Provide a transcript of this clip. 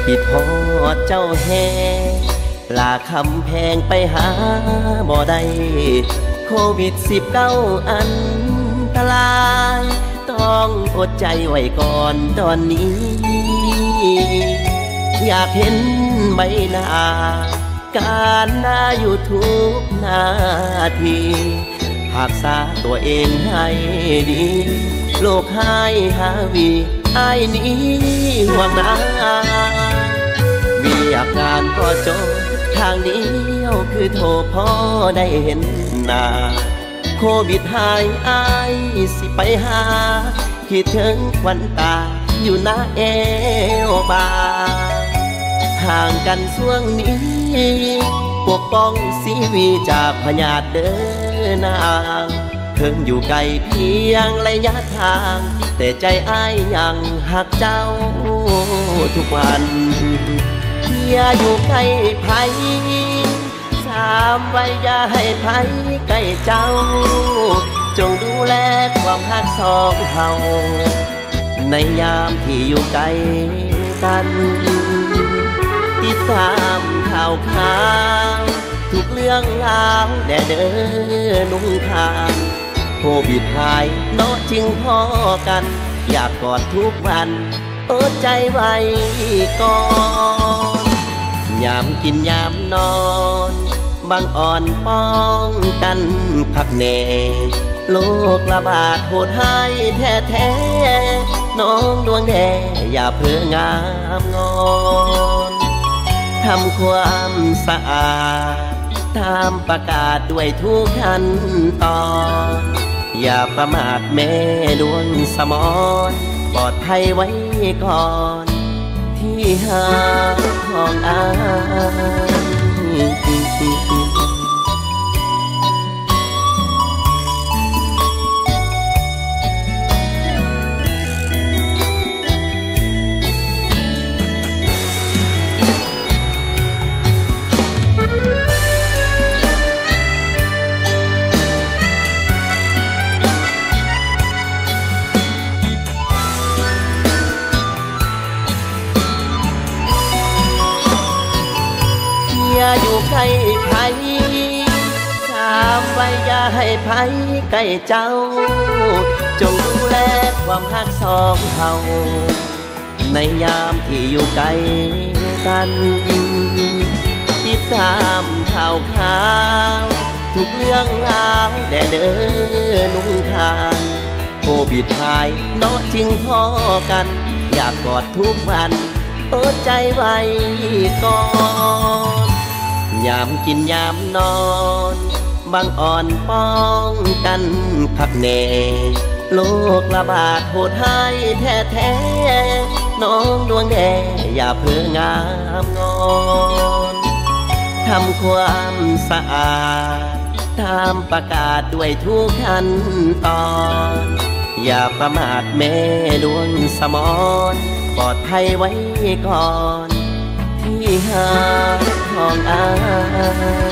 คิดฮอดเจ้าแฮ่ลาคำแพงไปหาบ่ได้โควิด19อันตรายต้องอดใจไว้ก่อนตอนนี้อยากเห็นใบหน้าการหน้าอยู่ทุกนาทีรักษาตัวเองให้ดีโลกให้หาวีไอ้นี้ห่วงนามีอาการก็จบทางเดียวคือโทรพอได้เห็นหน้าโควิดหายไอ้สิไปหาคิดถึงวันตาอยู่หน้าเอวบาห่างกันช่วงนี้ปกป้องชีวิตจากพยาธิเดินนางเพิ่งอยู่ไกลเพียงระยะทางแต่ใจอ้ายยังหักเจ้าทุกวันอย่าอยู่ใกล้ไผสามไว้อย่าให้ไผใกล้เจ้าจงดูแลความหักสองเฮาในยามที่อยู่ไกลกันติดตามข่าวทุกเรื่องราวแด่เดินนุ่งทางโควิดหายเนาะจึงพอกันอยากกอดทุกวันอดใจไว้ก่อนยามกินยามนอนบางอ่อนป้องกันพักแน่โรคระบาดโหดให้แท้น้องดวงแดงอย่าเพ้องามงอนทำความสะอาดตามประกาศด้วยทุกขั้นตอนอย่าประมาทแม่ดวงสมรปลอดภัยไว้ก่อนที่หาของออย่าอยู่ใกล้ไผสามไว้อย่าให้ไผใกล้เจ้าจงดูแลความรักสองเฮาในยามที่อยู่ไกลกันติดตามข่าวทุกเรื่องราวแด่เดินนุ่งทางโควิดหายเนาะจึงพอกันอยากกอดทุกวันอดใจไว้ก่อนยามกินยามนอนบางอ่อนป้องกันพักแน่โรคระบาดโหดให้แท้น้องดวงแดงอย่าเพ้องามงอนทำความสะอาดตามประกาศด้วยทุกขั้นตอนอย่าประมาทแม่ดวงสมรปลอดภัยไว้ก่อนที่หาของอาย